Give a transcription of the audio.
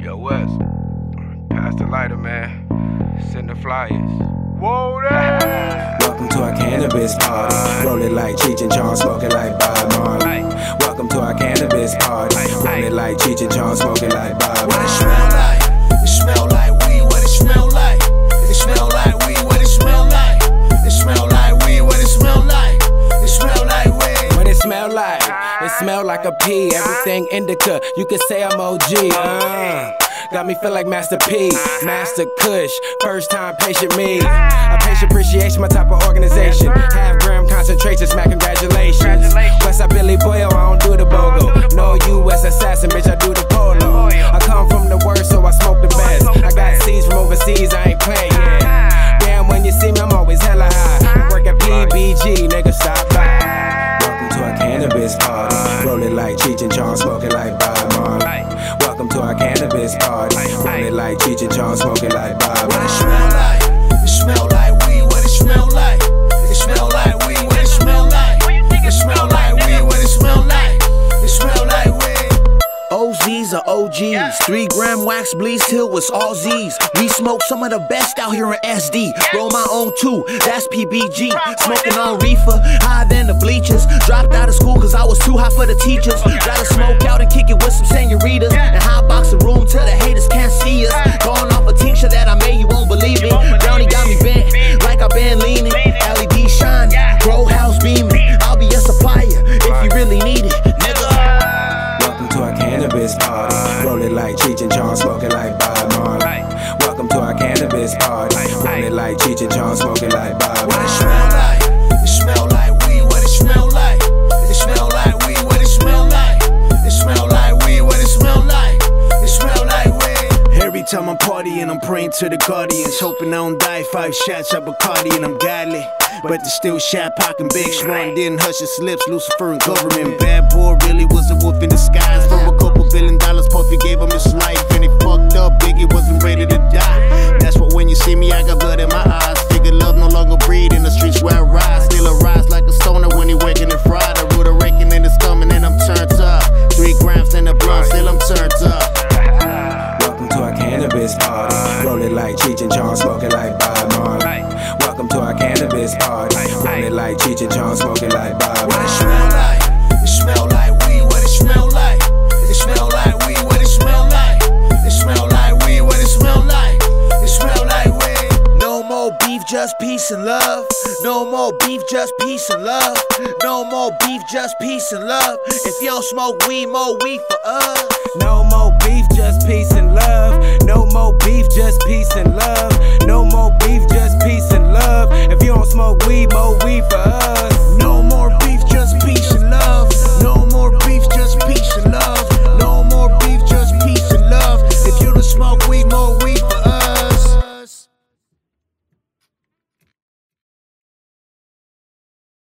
Yo, Wes, pass the lighter, man. Send the flyers. Whoa there! Welcome to our cannabis party. Roll it like Cheech and Chong, smoke it like Bob Marley. Welcome to our cannabis party. Roll it like Cheech and Chong, smoke it like Bob Marley. What it smell like? It smell like weed. What it smell like? It smell like weed. What it smell like? It smell like weed. What it smell like? It smell like weed. What it smell like? It smell like a P. Everything indica. You can say I'm OG. Got me feel like Master P, Master Kush, first time patient me. A patient appreciation, my type of organization. Half gram concentration, smack congratulations. Westside Billy Boyo, I don't do the BOGO. No US assassin, bitch, I do the polo. I come from the worst, so I smoke the best. I got seeds from overseas, I ain't playing yet. Damn, when you see me, I'm always hella high. I work at PBG, nigga, stop by. Welcome to our cannabis party. Roll it like Cheech and Chong, smoke it like Bob Marley. Welcome to our cannabis party. Roll it like Cheech and Chong, smoke it like Bob Marley. What it smell like? It smell like weed. What it smell like? It smell like weed. What it smell like? It smell like weed. What it smell like? It smell like weed. OZs are OGs. 3 gram wax bleeds till it's all Z's. We smoke some of the best out here in SD. Roll my own too, that's PBG. Smoking on reefer, higher than the bleachers. Dropped out of school cause I was too hot for the teachers. Gotta smoke out and kick it with some senoritas. And hot box the room till the haters can't see us. Going off a tincture that I made, you won't believe it. Brownie got me bent, like I've been leaning. LED shining, grow house beaming. I'll be a supplier if you really need it, nigga. Welcome to our cannabis party. Roll it like Cheech and Chong, smoke it like Bob Marley. Welcome to our cannabis party. Roll it like Cheech and Chong, smoke it like Bob Marley. What it smell like? It smell like weed. What it smell like? It smell like weed. What it smell like? It smell like weed. What it smell like? It smell like weed. Every time I'm partying, I'm praying to the guardians, hoping I don't die. 5 shots of Bacardi and I'm godly, but the still shot pockin' big strong. Didn't hush his lips, Lucifer and government. Bad boy really was a wolf in disguise. For a couple $1 billion, Puffy gave him his life, and he fucked up. Biggie wasn't ready to die. That's what when you see me, I got blood in my eyes. Figure love no longer breed in the streets where I rise. Still a rise like a stoner when he waking and fried. I root a raking and it's coming and I'm turned up. 3 grams in the blunt, still I'm turned up. Welcome to our cannabis party. Roll it like Cheech and Chong, smoke it like Bob Marley. Welcome to our cannabis party. Roll it like Cheech and Chong, smoke it like Bob Marley. What it smell like? It smell like weed. What it smell like? It smell like weed. What it smell like? It smell like weed. What it smell like? It smell like weed. No more beef, just peace and love. No more beef, just peace and love. No more beef, just peace and love. If you don't smoke weed, more weed for us. No more beef, just peace and love. No more beef, just